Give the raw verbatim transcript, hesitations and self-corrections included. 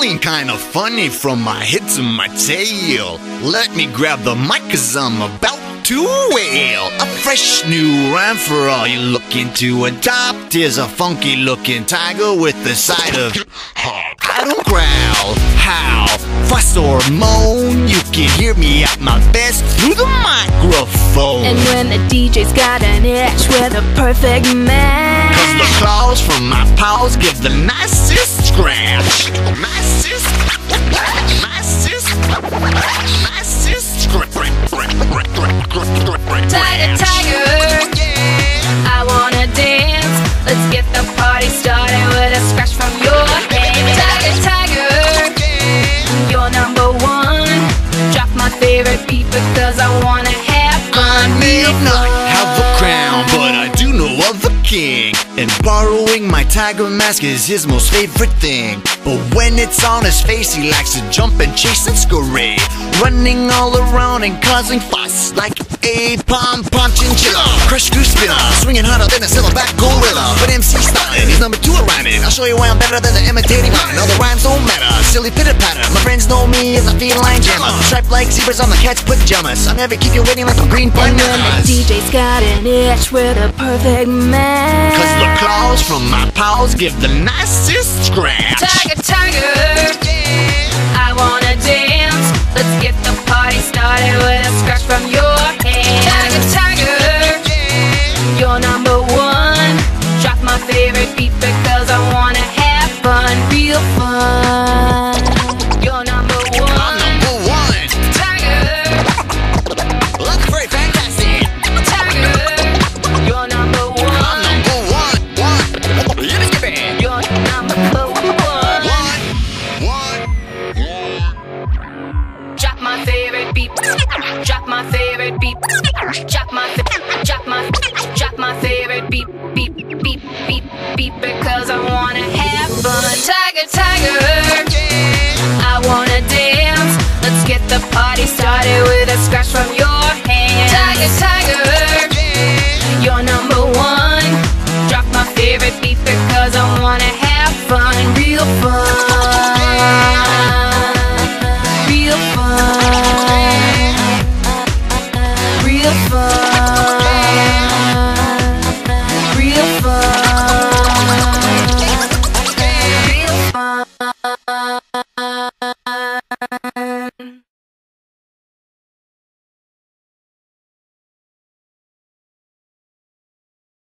feeling kinda funny from my head to my tail. Let me grab the mic cause I'm about to wail. A fresh new rhyme for all you looking to adopt. Here's a funky looking tiger with the side of hop. I don't growl, howl, fuss or moan. You can hear me at my best through the microphone. And when the D J's got an itch, we're the perfect match. Cause the claws from my paws give the nicest scratch. Nicest, nicest, nicest scratch. Tiger, tiger, I wanna dance. Let's get the party started with a scratch from your hand. Tiger, tiger, you're number one. Drop my favorite beat because I wanna have fun. I may not have a crown, but I do know of a king. And borrowing my tiger mask is his most favorite thing. But when it's on his face, he likes to jump and chase and scurry, running all around and causing fuss like a pom-pom chinchilla. Crush goose spinner, swinging harder than a silverback gorilla. But M C styling, he's number two at rhyming. I'll show you why I'm better than the imitating mine. All the rhymes don't matter, silly pitter-patter. My friends know me as a feline jammer, striped like zebras on the cat's pajamas. I never keep you waiting like a green bananas. And when the D J's got an itch, we're the perfect match. Cause the claws from my paws give the nicest scratch. Tiger, tiger, I wanna dance. Let's get the party started with a scratch from your hand. Tiger, tiger, you're number one. Drop my favorite beat because I wanna have fun, real fun. You're number one. I'm number one. Tiger, That's very fantastic. tiger, you're number one. I'm number one. One. Let me skip it. You're number one. One. One. Drop my favorite beat. Drop my favorite beat. Drop my, drop my, drop my favorite beat, beat, beat, beat, beat because I wanna have fun. Tiger, tiger, I wanna dance. Let's get the party started with a scratch from your hand. Tiger, tiger, you're number one. Drop my favorite beat because I wanna have fun, real fun.